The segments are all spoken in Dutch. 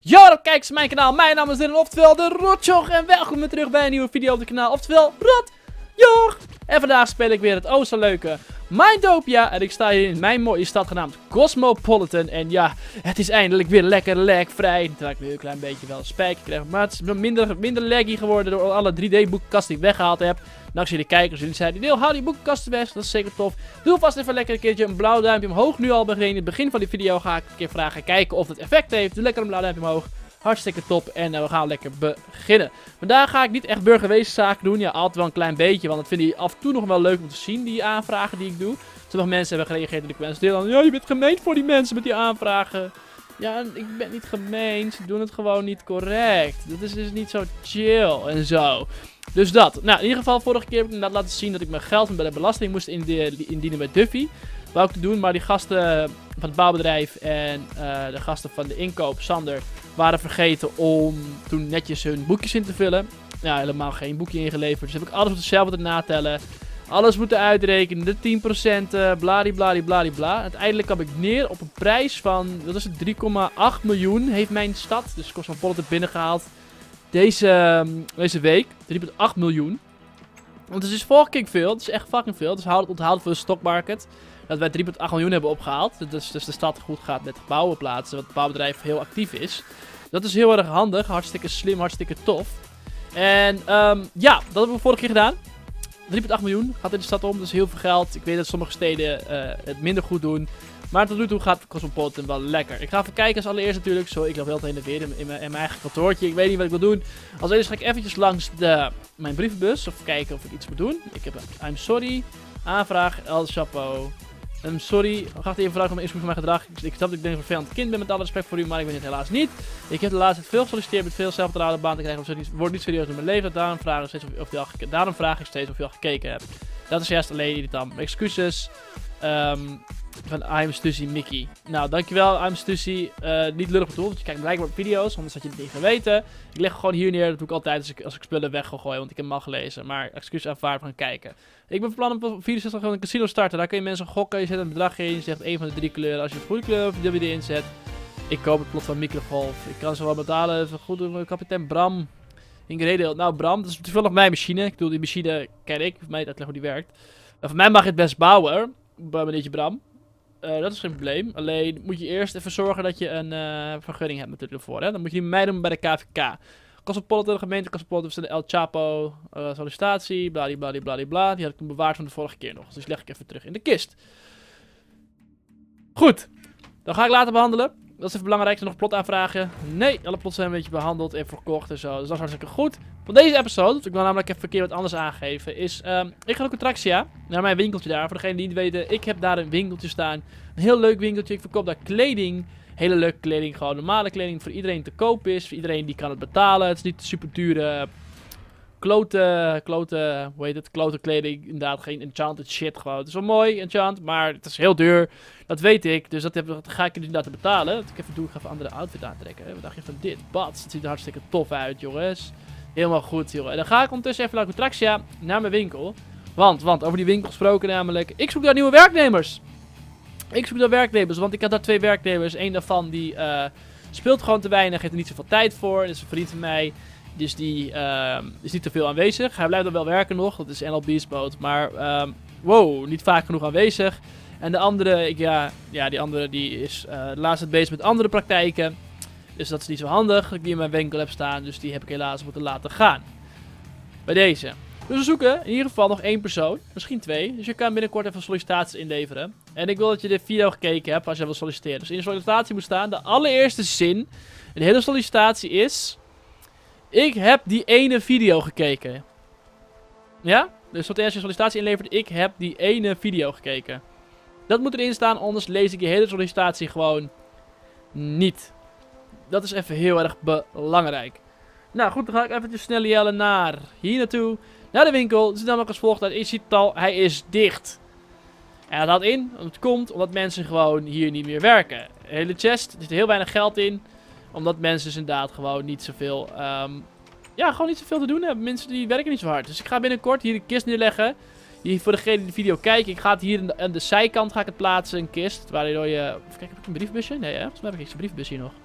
Yo, kijk eens mijn kanaal. Mijn naam is Dylan, oftewel de Rotjoch. En welkom weer terug bij een nieuwe video op het kanaal, oftewel Rotjoch. En vandaag speel ik weer het zo leuke Mindopia. En ik sta hier in mijn mooie stad genaamd Cosmopolitan. En ja, het is eindelijk weer lekker lagvrij. Terwijl ik nu een klein beetje wel een spijker krijg. Maar het is minder laggy geworden door alle 3D-boekenkasten die ik weggehaald heb. Nou, jullie kijkers, jullie zeiden, Deel, hou die boekenkasten weg. Dat is zeker tof. Doe vast even lekker een keertje een blauw duimpje omhoog. Nu al begin. In het begin van die video ga ik een keer vragen kijken of het effect heeft. Doe lekker een blauw duimpje omhoog. Hartstikke top. En we gaan lekker beginnen. Vandaag ga ik niet echt burgerwezenzaken doen. Ja, altijd wel een klein beetje. Want dat vind ik af en toe nog wel leuk om te zien, die aanvragen die ik doe. Sommige mensen hebben gereageerd in de comments. Deel, ja, je bent gemeen voor die mensen met die aanvragen. Ja, ik ben niet gemeen. Ze doen het gewoon niet correct. Dat is dus niet zo chill en zo. Dus dat. Nou, in ieder geval, vorige keer heb ik inderdaad laten zien dat ik mijn geld bij de belasting moest indienen bij Duffy. Wou ik te doen, maar die gasten van het bouwbedrijf en de gasten van de inkoop, Sander, waren vergeten om toen netjes hun boekjes in te vullen. Ja, helemaal geen boekje ingeleverd. Dus heb ik alles moeten zelf moeten natellen. Alles moeten uitrekenen, de 10%, bladibladibladibla. Uiteindelijk kwam ik neer op een prijs van, wat is het, 3,8 miljoen heeft mijn stad, dus Cosmopolitan binnengehaald, deze week. 3,8 miljoen. Want het is fucking veel, het is echt fucking veel. Dus onthoud voor de stockmarket dat wij 3,8 miljoen hebben opgehaald. Dus de stad goed gaat met bouwen plaatsen, wat het bouwbedrijf heel actief is. Dat is heel erg handig, hartstikke slim, hartstikke tof. En ja, dat hebben we vorige keer gedaan. 3,8 miljoen gaat in de stad om, dat is heel veel geld. Ik weet dat sommige steden het minder goed doen. Maar tot nu toe gaat Cosmopolitan wel lekker. Ik ga even kijken als allereerst natuurlijk. Zo, ik loop heel heen en weer in mijn eigen kantoortje. Ik weet niet wat ik wil doen. Als eerst ga ik eventjes langs mijn brievenbus. Of kijken of ik iets moet doen. Ik heb I'm sorry. Aanvraag El Chapo. Sorry. Graag even vragen om mijn van mijn gedrag. Ik snap dat ik een vervelend kind ben met alle respect voor u. Maar ik ben het helaas niet. Ik heb de laatste tijd veel gesolliciteerd met veel zelfvertrouwen baan te krijgen. Of word niet serieus door mijn leven. Daarom vraag ik steeds of je al gekeken hebt. Dat is juist alleen irritant. Excuses. Van I'm Stussy Mickey. Nou, dankjewel I'm Stussy. Niet lullig bedoeld, want je kijkt blijkbaar op video's, anders had je het niet geweten. Ik leg gewoon hier neer, dat doe ik altijd als ik spullen weg ga gooien, want ik heb hem al gelezen. Maar excuus aanvaard gaan kijken. Ik ben van plan om op 64 gewoon een casino starten. Daar kun je mensen gokken, je zet een bedrag in, je zegt een van de 3 kleuren. Als je het goede kleur of die erin zet. Ik koop het plot van Microgolf. Ik kan ze wel betalen. Even goed doen, kapitein Bram. Ingredient. Nou, Bram, dat is toevallig mijn machine. Ik bedoel, die machine ken ik. Voor mij uitleggen hoe die werkt. Voor mij mag je het best bouwen, meneertje Bram. Dat is geen probleem. Alleen moet je eerst even zorgen dat je een vergunning hebt natuurlijk ervoor. Hè? Dan moet je die mij doen bij de KVK. Cosmopolitan, gemeente Cosmopolitan, de El Chapo, sollicitatie, bladibladibladibla. Die had ik toen bewaard van de vorige keer nog. Dus die leg ik even terug in de kist. Goed. Dan ga ik later behandelen. Dat is even belangrijk. Zijn nog plot aanvragen? Nee, alle plots zijn een beetje behandeld en verkocht en zo. Dus dat is hartstikke goed. Van deze episode, ik wil namelijk even een keer wat anders aangeven, is... ik ga naar Contraxia, naar mijn winkeltje daar. Voor degenen die niet weten, ik heb daar een winkeltje staan. Een heel leuk winkeltje. Ik verkoop daar kleding. Hele leuke kleding. Gewoon normale kleding voor iedereen te koop is. Voor iedereen die kan het betalen. Het is niet super dure... Klote kleding. Inderdaad, geen enchanted shit gewoon. Het is wel mooi, enchant, maar het is heel duur. Dat weet ik, dus dat ga ik er niet laten betalen. Dat ik ga even andere outfit aantrekken. Wat dacht je van dit? Bats, het ziet er hartstikke tof uit, jongens. Helemaal goed, joh. En dan ga ik ondertussen even naar Contraxia, naar mijn winkel. Want, over die winkel gesproken namelijk, ik zoek daar nieuwe werknemers. Want ik had daar 2 werknemers. Eén daarvan, die speelt gewoon te weinig, heeft er niet zoveel tijd voor. Dat is een vriend van mij. Dus die is niet te veel aanwezig. Hij blijft dan wel werken nog. Dat is NL Beast Mode. Maar wow, niet vaak genoeg aanwezig. En de andere, die andere die is laatst bezig met andere praktijken. Dus dat is niet zo handig dat ik die in mijn winkel heb staan. Dus die heb ik helaas moeten laten gaan. Bij deze. Dus we zoeken in ieder geval nog 1 persoon. Misschien 2. Dus je kan binnenkort even sollicitaties inleveren. En ik wil dat je de video gekeken hebt als je wil solliciteren. Dus in de sollicitatie moet staan. De allereerste zin in de hele sollicitatie is... Ik heb die ene video gekeken. Ja? Dus als je sollicitatie inlevert, ik heb die ene video gekeken. Dat moet erin staan, anders lees ik je hele sollicitatie gewoon niet. Dat is even heel erg belangrijk. Nou goed, dan ga ik eventjes snel jellen naar hier naartoe. Naar de winkel. Het is namelijk als volgt uit. Je ziet het al, hij is dicht. En dat houdt in, het komt omdat mensen gewoon hier niet meer werken. De hele chest, er zit heel weinig geld in. Omdat mensen dus inderdaad gewoon niet zoveel... gewoon niet zoveel te doen hebben. Mensen die werken niet zo hard. Dus ik ga binnenkort hier een kist neerleggen. Hier voor degene die de video kijkt. Ik ga het hier aan de zijkant plaatsen. Een kist. Waardoor je... Even kijken, heb ik een briefbusje? Nee, volgens mij heb ik geen briefbus hier nog.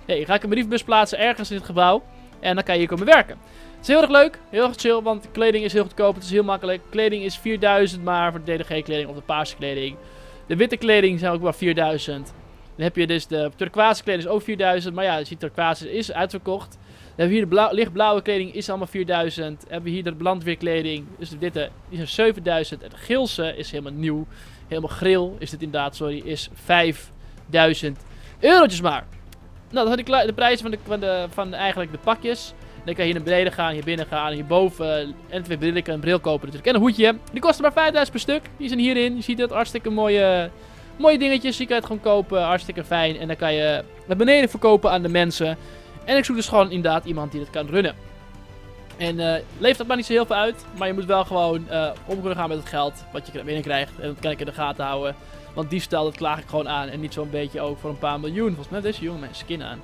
Nee, ga ik een brievenbus plaatsen ergens in het gebouw. En dan kan je hier komen werken. Het is heel erg leuk, heel erg chill, want de kleding is heel goedkoop. Het is heel makkelijk. Kleding is 4000, maar voor de DDG-kleding of de paarse kleding. De witte kleding zijn ook wel 4000. Dan heb je dus de turquoise kleding is ook 4000. Maar ja, je ziet turquoise is uitverkocht. Dan hebben we hier de lichtblauwe kleding is allemaal 4000. Dan hebben we hier de brandweerkleding. Dus de witte die zijn 7000. En de geelse is helemaal nieuw. Helemaal grill is dit inderdaad, sorry. Is 5000 eurotjes maar. Nou, dat zijn de prijzen van eigenlijk de pakjes. Dan kan je hier naar beneden gaan, hier binnen gaan, hierboven. En 2 brillen, een bril kopen natuurlijk. En een hoedje. Die kosten maar 5000 per stuk. Die zijn hierin. Je ziet het, hartstikke mooie dingetjes. Je kan het gewoon kopen, hartstikke fijn. En dan kan je naar beneden verkopen aan de mensen. En ik zoek dus gewoon inderdaad iemand die dat kan runnen. En leeft dat maar niet zo heel veel uit. Maar je moet wel gewoon om kunnen gaan met het geld wat je binnenkrijgt. En dat kan ik in de gaten houden. Want diefstal, dat klaag ik gewoon aan. En niet zo'n beetje ook voor een paar miljoen. Volgens mij heeft deze jongen mijn skin aan.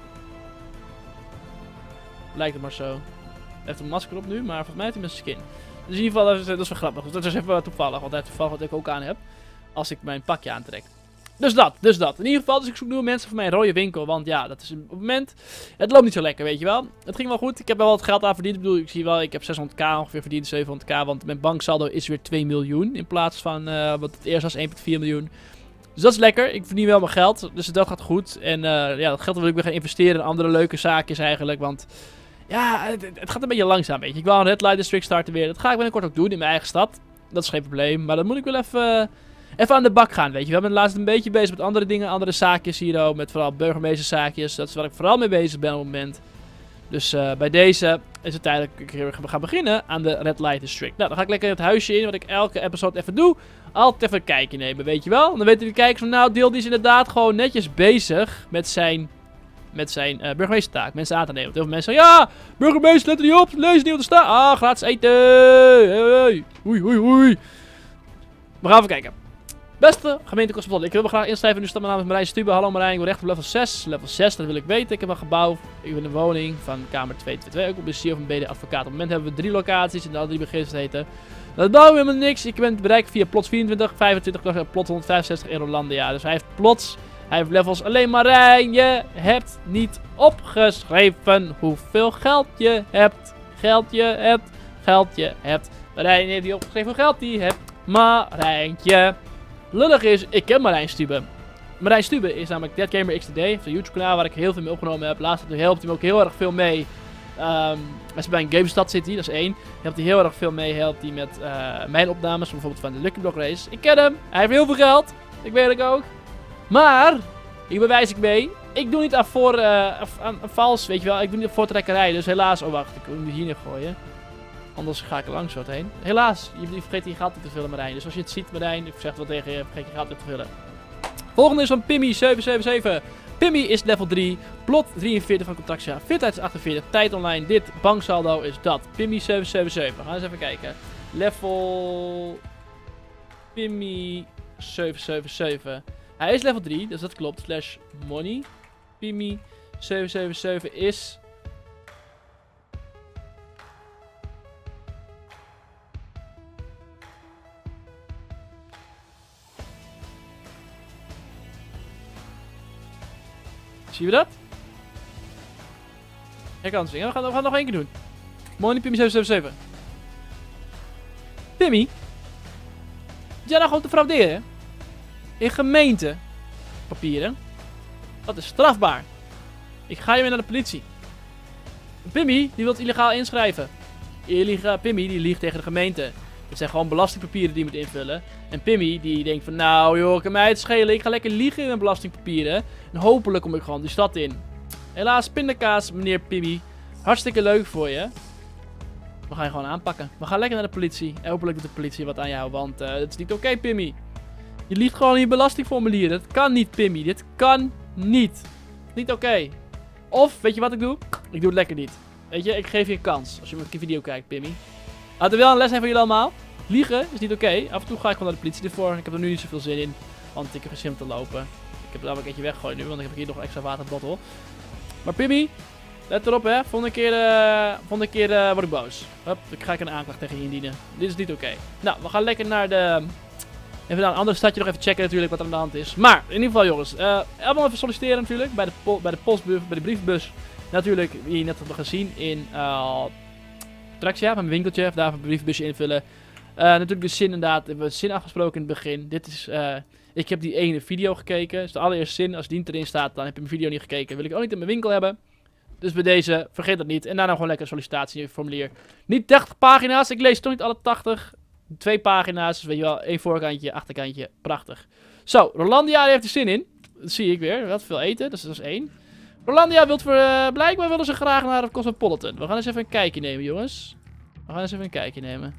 Lijkt het maar zo. Hij heeft een masker op nu, maar volgens mij heeft hij mijn skin. Dus in ieder geval, dat is wel grappig. Dat is even toevallig, want hij heeft toevallig wat ik ook aan heb. Als ik mijn pakje aantrek. Dus dat. In ieder geval, dus ik zoek nieuwe mensen voor mijn rode winkel. Want ja, dat is op het moment... Het loopt niet zo lekker, weet je wel. Het ging wel goed. Ik heb wel wat geld aan verdiend. Ik bedoel, ik zie wel, ik heb 600k ongeveer verdiend, 700k. Want mijn banksaldo is weer 2 miljoen. In plaats van, wat het eerst was 1,4 miljoen. Dus dat is lekker. Ik verdien wel mijn geld. Dus dat gaat goed. En ja, dat geld wil ik weer gaan investeren in andere leuke zaakjes eigenlijk. Want ja, het gaat een beetje langzaam, weet je. Ik wil een Red Light District starten weer. Dat ga ik binnenkort ook doen in mijn eigen stad. Dat is geen probleem. Maar dan moet ik wel even aan de bak gaan, weet je. We hebben laatst een beetje bezig met andere dingen. Andere zaakjes hier ook. Met vooral burgemeesterszaakjes. Dat is waar ik vooral mee bezig ben op het moment. Dus bij deze is het tijd dat ik ga beginnen aan de Red Light District. Nou, dan ga ik lekker in het huisje in. Wat ik elke episode even doe. Altijd even een kijkje nemen, weet je wel. En dan weten de kijkers van, nou, Deel die is inderdaad gewoon netjes bezig met zijn burgemeestertaak. Mensen aan te nemen. Want heel veel mensen zeggen, ja, burgemeester, let er niet op. Lees niet wat er staat. Ah, gratis eten. Hey. Oei. We gaan even kijken. Beste gemeente Kostverlof. Ik wil me graag inschrijven. Nu staat mijn naam is Marijn Stube. Hallo Marijn, ik wil recht op level 6. Level 6, dat wil ik weten. Ik heb een gebouw. Ik ben een woning van kamer 222. Ook op een CEO of een BD advocaat. Op het moment hebben we 3 locaties. En de andere 3 beginnen heten. Dat bouwen we helemaal niks. Ik ben bereikt via plots 24, 25, plot 165 in Rolandia. Dus hij heeft plots. Hij heeft levels. Alleen Marijn, je hebt niet opgeschreven hoeveel geld je hebt. Geld je hebt. Marijn heeft niet opgeschreven hoeveel geld hij hebt. Marijntje. Lullig is, ik ken Marijn Stube. Marijn Stube is namelijk Dead Gamer XTD. Heeft een YouTube kanaal waar ik heel veel mee opgenomen heb. Laatst helpt hij me ook heel erg veel mee. Als bij een GameStad zit hij, dat is 1. Helpt hij heel erg veel mee. Helpt hij met mijn opnames, bijvoorbeeld van de Lucky Block Race. Ik ken hem. Hij heeft heel veel geld. Ik weet het ook. Maar, hier bewijs ik mee. Ik doe niet aan vals, weet je wel. Ik doe niet aan voortrekkerij. Dus helaas, oh wacht, ik moet hem hier neer gooien. Anders ga ik er langs zo heen. Helaas, je vergeet je geld niet te vullen, Marijn. Dus als je het ziet, Marijn, ik zeg wat tegen je, vergeet je geld niet te vullen. Volgende is van Pimmy777. Pimmy is level 3, plot 43 van Contractia, fitheid is 48, tijd online, dit, banksaldo is dat. Pimmy777, we gaan eens even kijken. Level Pimmy777. Hij is level 3, dus dat klopt, slash money. Pimmy777 is... Zie je dat? Herkansing. We gaan het nog één keer doen. Money Pimmy 777. Pimmy? Jij nou gewoon te frauderen? In gemeentepapieren? Dat is strafbaar. Ik ga je weer naar de politie. Pimmy, die wil illegaal inschrijven. Pimmy, die liegt tegen de gemeente. Het zijn gewoon belastingpapieren die je moet invullen. En Pimmy, die denkt van, nou joh, kan mij het schelen. Ik ga lekker liegen in mijn belastingpapieren. En hopelijk kom ik gewoon die stad in. Helaas, pindakaas, meneer Pimmy. Hartstikke leuk voor je. We gaan je gewoon aanpakken. We gaan lekker naar de politie. En hopelijk doet de politie wat aan jou, want het is niet oké, Pimmy. Je liegt gewoon in je belastingformulier. Dat kan niet, Pimmy. Dit kan niet. Niet oké. Of, weet je wat ik doe? Ik doe het lekker niet. Weet je, ik geef je een kans. Als je mijn video kijkt, Pimmy. Laten we wel een les zijn voor jullie allemaal. Liegen is niet oké. Af en toe ga ik gewoon naar de politie ervoor. Ik heb er nu niet zoveel zin in. Want ik heb geen zin om te lopen. Ik heb er wel een keertje weggegooid nu. Want ik heb hier nog een extra waterbottel. Maar Pimmy, let erop hè. Volgende keer word ik boos. Hup, dan ga ik een aanklacht tegen je indienen. Dit is niet oké. Nou, we gaan lekker naar de Even naar een andere stadje nog even checken natuurlijk wat er aan de hand is. Maar, in ieder geval jongens, allemaal even solliciteren natuurlijk. Bij de postbus, bij de brievenbus. Natuurlijk, wie je net hebt gezien in Traxia, van mijn winkeltje. Even daar even een brievenbusje invullen. Natuurlijk de zin inderdaad, hebben we de zin afgesproken in het begin. Dit is, ik heb die ene video gekeken. Dus de allereerste zin, als die niet erin staat, dan heb je mijn video niet gekeken. Wil ik ook niet in mijn winkel hebben. Dus bij deze, vergeet dat niet. En daarna gewoon lekker een sollicitatieformulier. Niet 80 pagina's, ik lees toch niet alle 80. 2 pagina's, dus weet je wel, 1 voorkantje, achterkantje, prachtig. Zo, Rolandia heeft er zin in. Dat zie ik weer, wat veel eten, dus dat is 1. Rolandia wilt blijkbaar willen ze graag naar Cosmopolitan. We gaan eens even een kijkje nemen, jongens. We gaan eens even een kijkje nemen.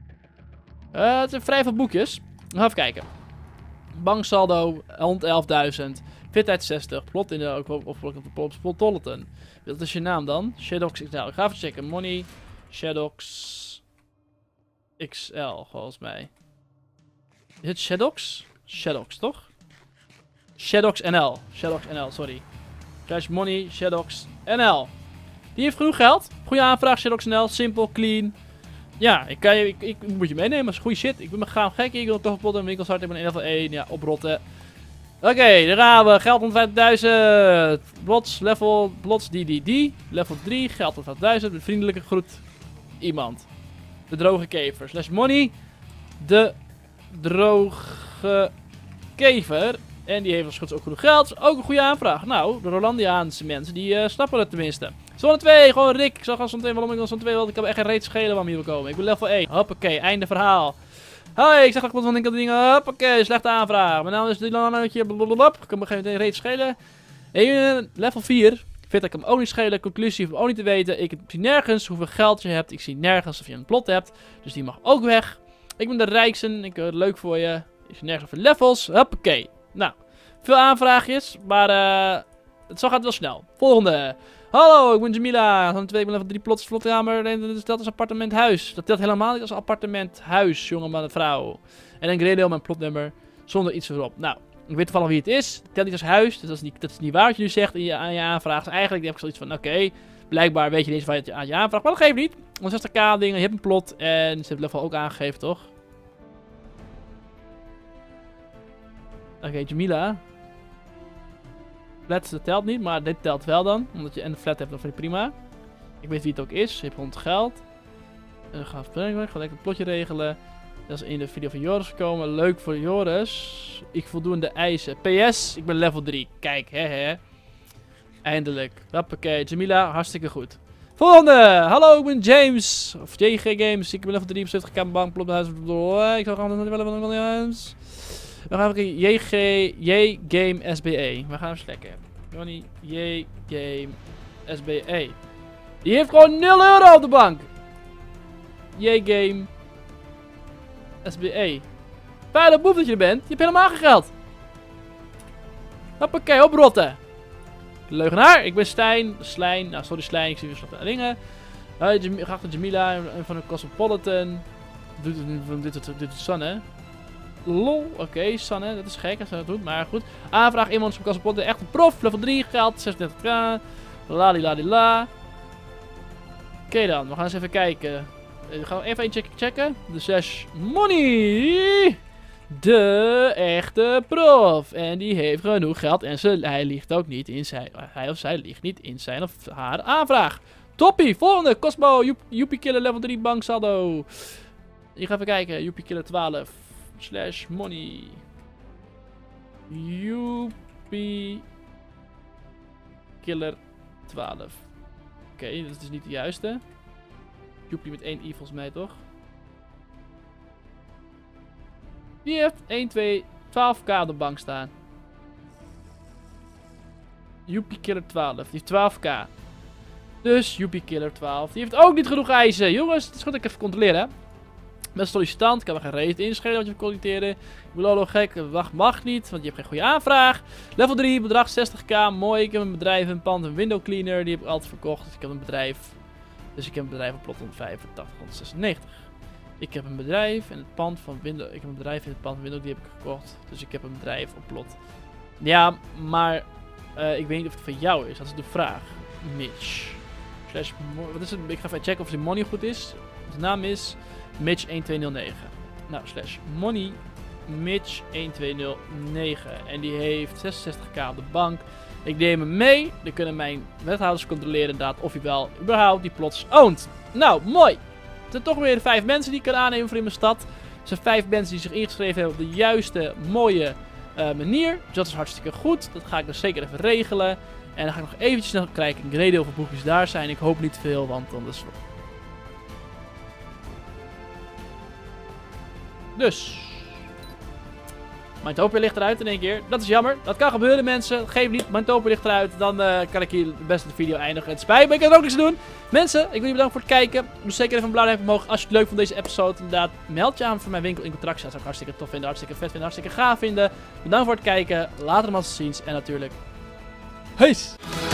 Het zijn vrij veel boekjes. We gaan even kijken. Banksaldo, 111.000. Fitheid 60. Plot in de Cosmopolitan. Wat is je naam dan? Shadox XL. Ik ga even checken. Money. Shadox XL, volgens mij. Is het Shadox? Shadox, toch? Shadox NL. Shadox NL, sorry. Cash Money, Shadox NL. Die heeft genoeg geld. Goeie aanvraag, Shadox NL. Simpel, clean. Ja, ik moet je meenemen. Dat is goede shit. Ik ben me gaan gek. Ik wil toch op een winkelstart. Ik ben in level 1. Ja, oprotten. Oké, daar gaan we. Geld 150.000. Plots, level, plots, die. Level 3, geld 150.000. Met vriendelijke groet. Iemand. De droge kever. Slash money. De droge kever. En die heeft als goed ook genoeg geld. Ook een goede aanvraag. Nou, de Rolandiaanse mensen, die snappen het tenminste. Zone 2, gewoon Rick. Ik zag al zo'n 2 waarom ik al zo'n 2 wilde. Ik heb echt geen reet schelen waarom hier wil komen. Ik ben level 1. Hoppakee, einde verhaal. Hoi, ik zag dat ik van enkele dingen. Hoppakee, slechte aanvraag. Mijn naam is Dylanotje. Blablabla. Ik kan me geen reet schelen. Level 4. Vind ik hem ook niet schelen. Conclusie hoef ik ook niet te weten. Ik zie nergens hoeveel geld je hebt. Ik zie nergens of je een plot hebt. Dus die mag ook weg. Ik ben de rijkste. Ik heb het leuk voor je. Ik zie nergens over levels. Hoppakee. Nou, veel aanvraagjes. Maar het gaat wel snel. Volgende. Hallo, ik ben Jamila. Van 2 level 3 plots vlotkamer. Dat telt als appartementhuis. Dat telt helemaal niet als appartementhuis, jongeman en vrouw. En een gradeel met een plotnummer. Zonder iets erop. Nou, ik weet toevallig wie het is. Het telt niet als huis. Dus dat is niet waar wat je nu zegt aan je aanvraag. Dus eigenlijk heb ik zoiets van, oké, blijkbaar weet je niet eens waar je aan je aanvraagt. Maar dat geeft niet. 60k dingen, je hebt een plot. En ze hebben level ook aangegeven, toch? Oké, Jamila. Flat dat telt niet, maar dit telt wel dan. Omdat je een flat hebt, dan vind ik prima. Ik weet wie het ook is. Je hebt 100 geld. Ga lekker een plotje regelen. Dat is in de video van Joris gekomen. Leuk voor Joris. Ik voldoen de eisen. PS, ik ben level 3. Kijk, hè. Eindelijk. Hoppakee, Jamila, hartstikke goed. Volgende! Hallo, ik ben James. Of JG Games. Ik ben level 3 op 70k bank. Plop de huis. Ik zou gaan level eens. We gaan even J Game SBE. We gaan hem slekken. Johnny, J Game SBE. Die heeft gewoon 0 euro op de bank. J Game SBE. Vuile boef dat je er bent. Je hebt helemaal geen geld. Hoppakee, oprotten. Leugenaar, ik ben Stijn. Slijn. Nou, sorry Slijn, ik zie weer slechte dingen. Geachte Jamila van de Cosmopolitan. Dit het Sun, hè. Lol, oké, Sanne, dat is gek als hij dat doet, maar goed. Aanvraag iemand van Cosmopolitan, echt een prof, level 3, geld 36k. Ladila. Oké dan, we gaan eens even kijken. We gaan even een checken. De 6 money. De echte prof. En die heeft genoeg geld en hij liegt ook niet in zijn, hij of zij liegt niet in zijn of haar aanvraag. Toppie, volgende, Cosmo, Joepie Killer level 3 banksaldo. Ik ga even kijken, Joepie Killer 12. Slash money. Joepie Killer 12. Oké, dat is niet de juiste. Joepie met 1 i volgens mij toch? Die heeft 1, 2, 12k op de bank staan. Joepie Killer 12. Die heeft 12k. Dus Joepie Killer 12. Die heeft ook niet genoeg eisen. Jongens, het is goed dat ik even controleren. Hè? Met sollicitant kan er geen reet inschelen wat je collecteren. Ik bedoel nog gek, wacht mag niet, want je hebt geen goede aanvraag. Level 3, bedrag 60k, mooi. Ik heb een bedrijf, een pand, een window cleaner, die heb ik altijd verkocht. Dus ik heb een bedrijf. Dus ik heb een bedrijf op plot 185, 196. Ik heb een bedrijf en het pand van window. Ik heb een bedrijf in het pand van window, die heb ik gekocht. Dus ik heb een bedrijf op plot. Ja, maar ik weet niet of het van jou is. Dat is de vraag. Mitch. Wat is het? Ik ga even checken of die money goed is. De naam is Mitch1209. Nou, slash money Mitch1209. En die heeft 66k op de bank. Ik neem hem mee. Dan kunnen mijn wethouders controleren inderdaad of hij wel überhaupt die plots oont. Nou, mooi. Er zijn toch weer 5 mensen die ik kan aannemen voor in mijn stad. Er zijn 5 mensen die zich ingeschreven hebben op de juiste, mooie manier. Dus dat is hartstikke goed. Dat ga ik dus zeker even regelen. En dan ga ik nog eventjes snel kijken. Ik weet heel veel boekjes daar zijn. Ik hoop niet veel, want anders... Dus... Mijn Topia ligt eruit in één keer. Dat is jammer. Dat kan gebeuren, mensen. Geef niet. Mijn Topia ligt eruit. Dan kan ik hier het beste de video eindigen. Het spijt me. Ik kan er ook niks doen. Mensen, ik wil jullie bedanken voor het kijken. Doe zeker even een blauw duimpje omhoog als je het leuk vond deze episode. Inderdaad, meld je aan voor mijn winkel in contract. Dat zou ik hartstikke tof vinden. Hartstikke vet vinden. Hartstikke gaaf vinden. Bedankt voor het kijken. Later maar tot ziens. En natuurlijk... Peace!